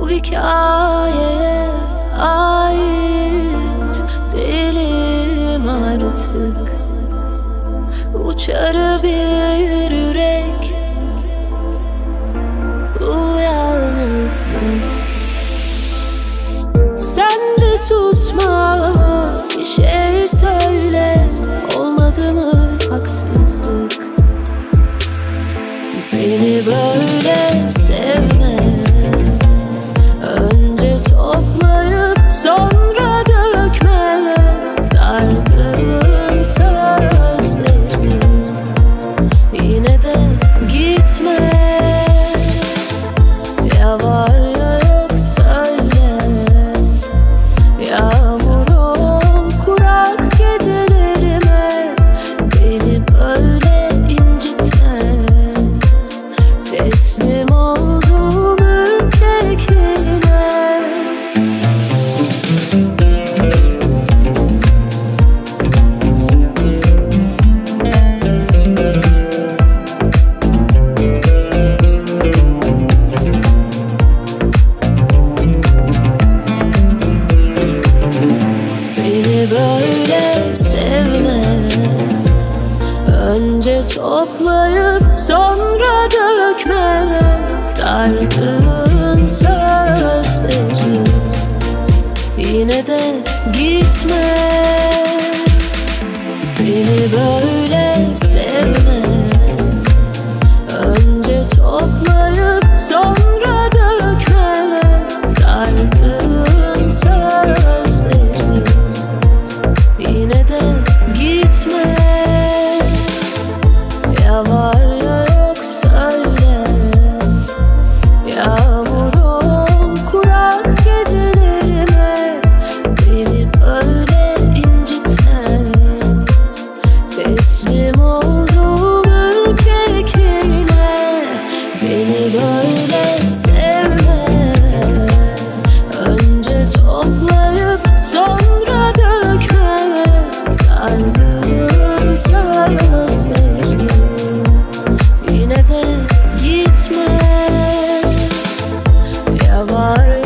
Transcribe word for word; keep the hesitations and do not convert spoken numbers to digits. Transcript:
Bu hikayeye ait değilim artık. Uçarı bir yürek, bu yalnızlık. Sen de susma, bir şey söyle. Olmadı mı haksızlık? Beni böyle sevme. Önce toplayıp sonra dökme. Dargın sözlerim, yine de gitme. Ya var ya yok söyle. Yağmurum kurak gecelerime. Beni böyle incitme. Teslim oldum ürkekliğine. Beni böyle sevme. Önce toplayıp sonra dökme. Dargın sözlerim, yine de gitme. Beni böyle sevme. Önce toplayıp sonra dökme. Dargın sözlerim, yine de gitme. Ya var ya yok söyle. Yağmurum kurak gecelerime. Beni böyle incitme. Teslim oldum ürkekliğine. Beni böyle sevme. Önce toplayıp sonra dökme. Dargın sözlerim, yine de gitme. Ya var